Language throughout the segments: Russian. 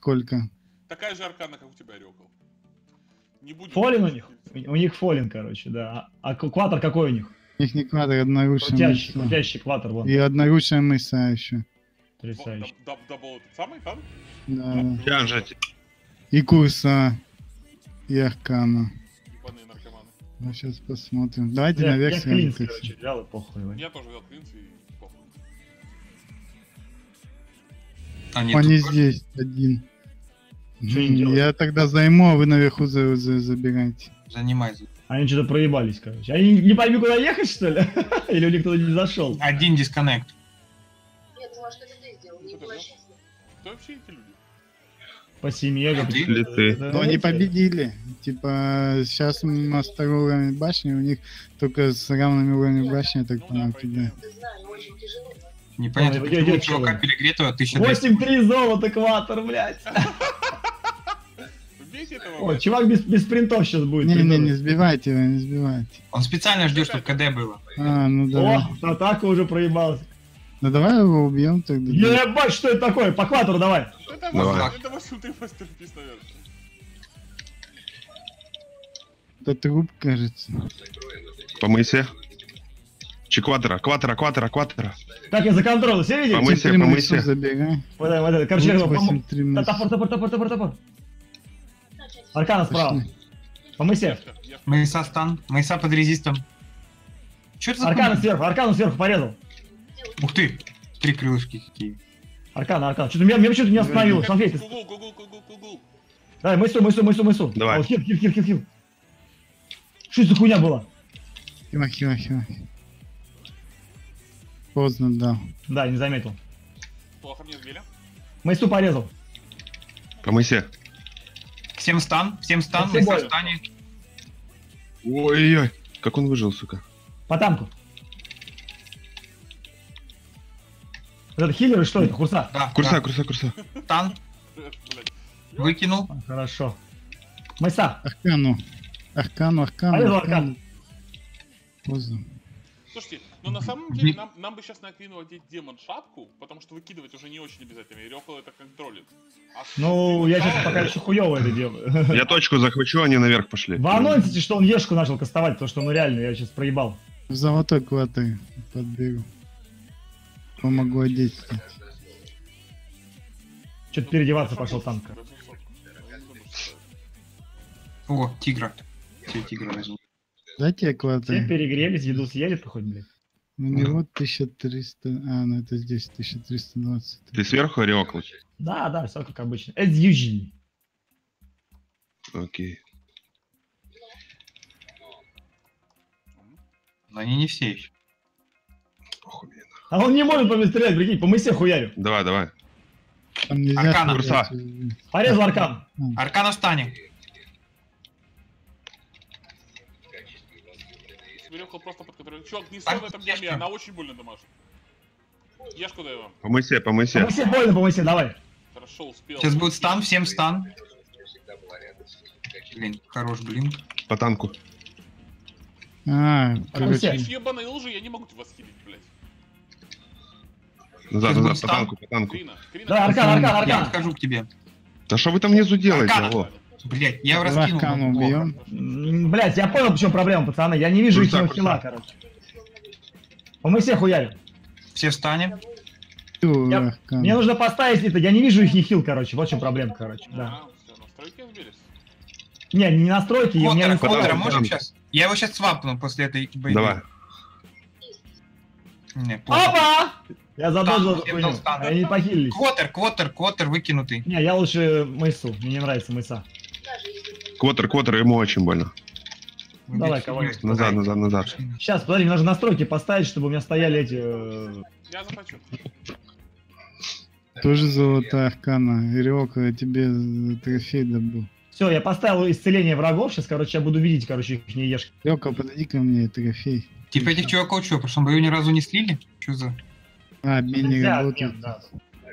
сколько? Такая же аркана, как у тебя, Рёкол. Не будем... Фолин у них? У них фолин, короче, да. А кватер какой у них? У них не квадр, одноручная Крутящий, мыса. крутящий кватер, вон. И одноручная мыса еще. Потрясающе. Дабл этот самый, там? Да. Янжать. И курса. И аркана. Ебаные наркоманы. Ну, сейчас посмотрим. Давайте Я наверх клинс, сразу. короче, взял и похуй. Я тоже взял клинс и похуй. Они Он не тут здесь, один. Что они делают? Я тогда займу, а вы наверху забирайте. занимаются. Они что-то проебались, короче. Они не пойми, куда ехать, что ли? Или у них кто-то не зашел? Один дисконнект. Я думала, что это ты сделал, не было честно. Кто вообще эти люди? По семье. А ты? Или ты? Но они победили. Типа, сейчас у нас второй уровень башни, у них только с равными уровнями башни, я так понял, тебя. Ты знаю, очень тяжело. Непонятно, Ой, почему идёт чувака человек. перегретого 1200. 8-3 золото, кватер, блядь. Убейте этого. Ой, чувак без принтов сейчас будет. Не сбивайте его, не сбивайте. Он специально ждет, чтобы КД было. А, ну давай. О, атака уже проебалась. Ну давай его убьем тогда. Ебать, что это такое? По кватеру давай. Это Давай. 8-3 мастерпис, наверное. Это труп, кажется. По мысе. Кватера. Как я за контроль, все видели? Помыть. Мысе, Три по мысу мысе. забегай. Вот это, короче, Вот я 8-3 мыса. топор. Аркана справа. Пошли. По мысе. Майса стан. Майса под резистом. Че это за Аркана хуйня? сверху порезал. Ух ты. 3 крылышки какие. Аркана. Что-то меня почему-то не остановил. Шалфей, ты... Гугл. Давай, мысу. Давай. О, хил. Что это за хуйня была? Хила. Поздно, да. Да, не заметил. Плохо мне сбили. Мысу порезал. По мысе. Всем стан. Всем Майса в больно. стане. Ой-ой-ой. Как он выжил, сука. По танку. Вот это хиллер и что это? Курса? Да, Курса. да. Стан. Блядь. Выкинул. Хорошо. Майса. Аркану. Порезал аркан. Поздно. Слушайте, ну на самом деле нам бы сейчас на Аквину одеть демон шапку, потому что выкидывать уже не очень обязательно, и Рёкол это контролит. А Ну, я сейчас пока еще хуёво это делаю. Я точку захвачу, они наверх пошли. Вы анонсите, что он Ешку начал кастовать, потому что, ну реально, я сейчас проебал. В золотой квартире подберу. Помогу одеть. Что-то переодеваться пошел танк. О, тигра. Все, тигра возьму. Дайте я Все квартиру. перегрелись, еду съели, хоть, блядь. У него 1300... А, ну это здесь 1320. Ты сверху, Рёкл? Да, все как обычно. As usual. Окей. Но они не все еще. Похуй мне. А он не может по мне стрелять, прикинь, по мысе хуярю. Давай. Там нельзя Аркана. стрелять. Порезал аркан. Аркана в стане. Рёкол просто под контролем. Чувак, не стой в этом яме, она очень больно дамажит. Ешку дай вам. По мысе. По мысе больно, по мысе, давай. Хорошо, успел. Сейчас будет стан, всем стан. Блин, хорош блин. По танку. А, короче, Видишь, ебаные лжи, я не могу вас хилить, блядь. Назад, будет по танку. Крина. Да, аркан. Я подхожу к тебе. Да что вы там внизу делаете, Аркана. алло? Блять, я его давай раскинул. аркану плохо. убьем. Блять, я понял, в чем проблема, пацаны. Я не вижу их Курса. хила, короче. По мысе хуярю. Все в стане. Аркану. Мне нужно поставить это, я не вижу их хил, короче. Вот в чем проблема, короче. Да. Все, настройки сбились. Не настройки, я не Квотера настроил. можем сейчас? Я его сейчас свапну после этой боевой. Давай. Не, плохо. Опа! Я задолжил Там, эту хуйню. там. Они не похилились. Квотер выкинутый. Не, я лучше мысу. Мне не нравится мыса. Даже если Квотер, ему очень больно. Давай, кого-нибудь. Назад. Сейчас, подожди, мне нужно настройки поставить, чтобы у меня стояли эти... Я захочу. Тоже золотая аркана. Ириока, я тебе трофей добыл. Все, я поставил исцеление врагов. Сейчас, короче, я буду видеть, короче, их не ешки. Ириока, подойди ко мне, трофей. Типа этих чуваков что, в прошлом бою ни разу не слили? Что за? А, обмен не Нельзя работает. обмен, да.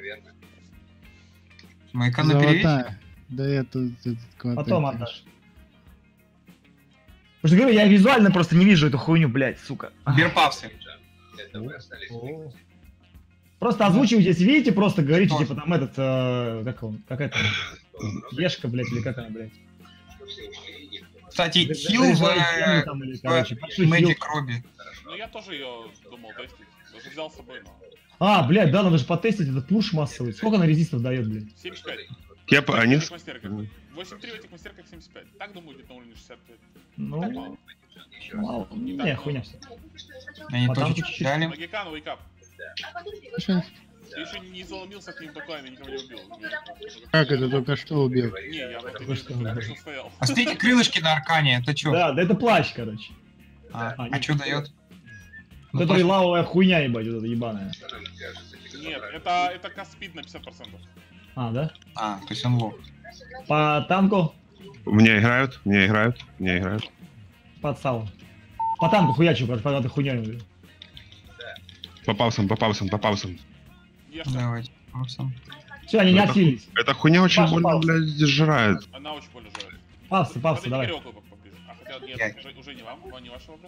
Майка на перевес? Золотая. Да я тут этот квадрат. Потом отдашь. Потому что, говорю, я визуально просто не вижу эту хуйню, блядь, сука. Берпавсы. Просто озвучивайте, если видите, просто говорите, Что? типа там этот, как он, какая-то Ешка, блядь, или как она, блядь. Кстати, Заряжай хил землю там, или, короче, большой хил. Magic Робби. Ну я тоже ее думал тестить. Даже взял с собой, но... А, блядь, да, надо же потестить этот пуш массовый. Сколько она резистов дает, блядь? 75. Кеп, они... В этих мастерках. 8-3 в этих мастерках 75. Так, думаю, где-то на уровне 65. Так Ну, мало. мало. Не, хуйня все. Они Потом тоже чуть-чуть. дали. Магикан, вейкап. А потом ты Слушай, Ты еще не заломился к ним такое, никого не убил. как это только что убил? Не, я вот Только что, да. что стоял. А смотрите, крылышки на аркане, это чё? Да, да это плащ, короче. А чё дает? Вот это и лавовая хуйня, ебать, вот эта ебаная. Нет, это каст-спид на 50%. А, да? А, то есть он лох. По танку, Мне играют, мне играют, мне играют. под салом. По танку хуячу, короче, под этой хуйней. Попался, попался, попался. Ешься. Давайте. Просто. Все, они не отхилились. Эта хуйня очень Паша, больно, пауза. блядь, сжирает. Она очень больно жрет. Павсы, Подойди давай. Кириллу поближе. А хотя нет, Я. уже не вам, не ваш вопрос.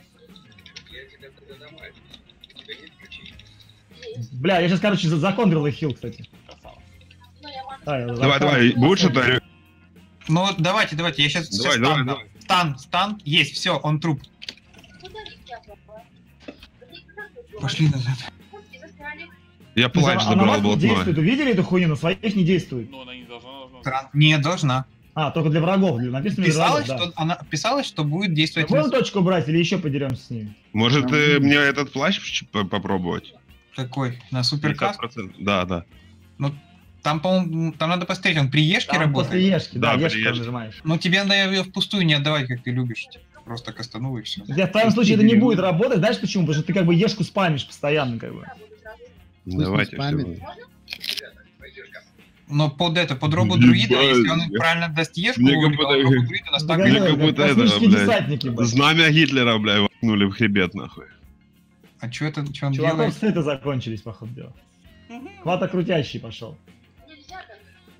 Бля, я сейчас, короче, законтрил их хил, кстати. Красава. Ну, я могу. Да, я Давай, давай, будет что-то? Ну, давайте, я сейчас Давай, стан давай, дам. давай. Стан, есть, все, он труп. Куда их тяпала? Пошли назад. Куртки застряли. Я плащ Она забрал вас не действует, блатной. увидели эту хуйню, на своих не действует. Но она не должна. Не должна. А, только для врагов, написано для Писалось, врагов, да. что она писалось, что будет действовать. Будем точку брать или еще подеремся с ними? Может, мне этот плащ попробовать? Какой? На суперкаст? 50%. Да, да. Там, по-моему, там надо посмотреть, он при ешке Там работает. после ешки, да, Да, ешку при ешке. нажимаешь. Ну тебе надо ее впустую не отдавать, как ты любишь. Просто кастанул и все. В твоем случае это не будет работать, знаешь почему? Потому что ты как бы ешку спамишь постоянно, как бы. Давайте. спамит. всё. Но под робот друида, Ебать. если он правильно даст ешку, Мне робот как будто- друида нас так Мне как будто это, космические блядь, десантники, блядь. Знамя Гитлера, бля, воткнули в хребет, нахуй. А что это, что он Чуваков делает? сеты закончились, походу, дела. Хватокрутящий пошел. Нельзя так.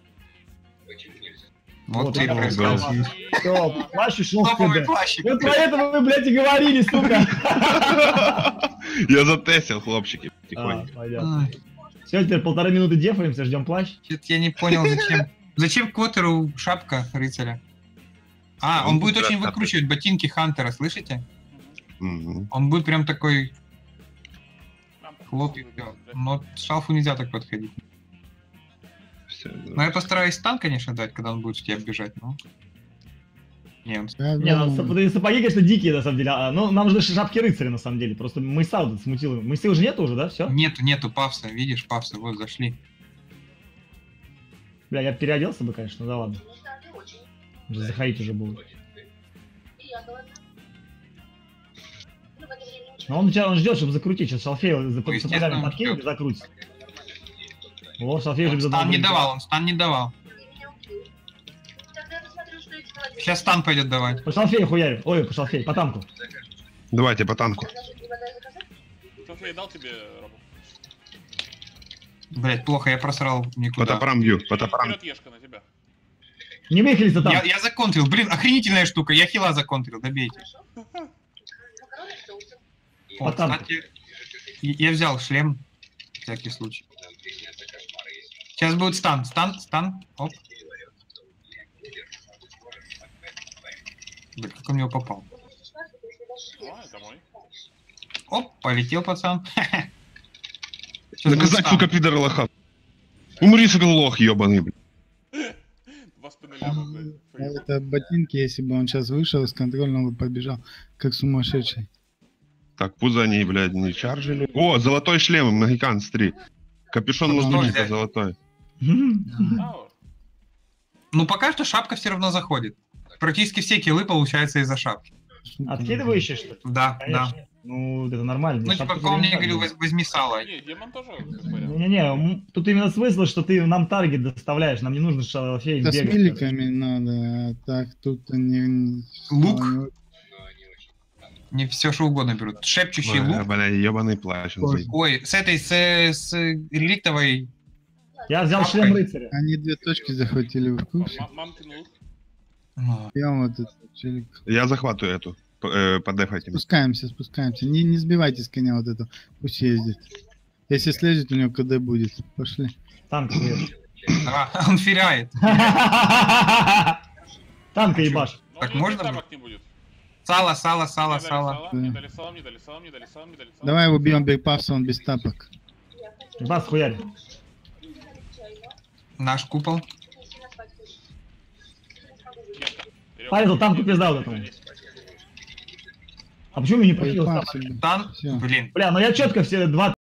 Вот Вот ты это происходит. Все, плащ ушел в Топовый КД. плащик. Вот поэтому вы, блядь, и говорили, сука. Я затестил, хлопчики, тихонько. Понятно. Все, теперь 1,5 минуты дефаемся, ждем плащ. Что-то я не понял, зачем. Зачем Коттеру шапка рыцаря? А, он будет очень выкручивать ботинки Хантера, слышите? Мгм. Он будет прям такой хлоп и всё. Но шалфу нельзя так подходить. Всё, Но я постараюсь стан, конечно, дать, когда он будет в тебя бежать, но... Не, он... Не, ну, сапоги, конечно, дикие, на самом деле. Ну, нам же шапки рыцаря, на самом деле. Просто Мыса вот смутил. Мысы уже нет уже, да? Все? Нету павса, видишь, павса, вот зашли. Бля, я переоделся бы, конечно, ну да ладно. Ну, да, ты очень. Уже заходить уже будет. И я голодна. Ну, в это время ничего. Но он ждет, чтобы закрутить. Сейчас Шалфей за естественно, сапогами он подкинет и ждет. закрутит. О, Шалфей уже без Стан одного не будет. давал, он стан не давал. Ты меня убил. Тогда я посмотрю, что эти молодежи. Сейчас стан пойдет давать. По Шалфею хуярим. Ой, по Шалфею, по танку. Давайте по танку. Значит, не вода заказать? София, дал тебе робот? Блять, плохо, я просрал По никуда. топорам бью, по топорам. Вперед ешка на тебя. Не выхилиться там. Я законтрил, блин, охренительная штука, я хила законтрил, добейте. Хорошо. Макароны с соусом. О, Потом. кстати, я взял шлем, на всякий случай. Сейчас будет стан, оп. Блин, как он в него попал? А, это мой. Оп, полетел пацан. Сейчас будет Наказать, стан. сука, пидора лоха. Умри, сука, лох, ебаный, блядь. 2,5 ляма, блядь. А это ботинки, если бы он сейчас вышел из контрольного и побежал, как сумасшедший. Так, пузо они, блядь, не чаржили. О, золотой шлем, Магикан, смотри. Капюшон Что лазутчика взять? золотой. А, вот. Ну пока что шапка все равно заходит. Практически все киллы получаются из-за шапки. Откидывающий, что ли? Да, да. Конечно. Ну, это нормально. Ну, типа, помню, я говорю, возьми сало. Не, демон тоже в порядке. Не-не-не, тут именно смысл, что ты нам таргет доставляешь, нам не нужно Шалфей Это с бегать. миликами надо, а так тут не... Лук? Не все что угодно берут. Шепчущий лук. Бля, ебаный плащ. он стоит. Ой, с реликтовой. Я взял Шапкой. шлем рыцаря. Они 2 точки захватили в курсе. Мамкин лук. Ну, Я вот этот челик. Я захватываю эту. Подефайте. Спускаемся. Не сбивайте с коня вот эту. Пусть ездит. Если слезет, у него КД будет. Пошли. Танк ебашь. А, он феряет. Танка ебашь. Ну, Так у него можно тапок не будет. Сало. Не дали салам. Давай его бьем бейпавса, он без тапок. Бас хуярь. Наш купол. Поехал, танку пиздал этому. А почему мне не профил? Бейпавс. Тан. Всё. Блин. Бля, ну я четко все 2-3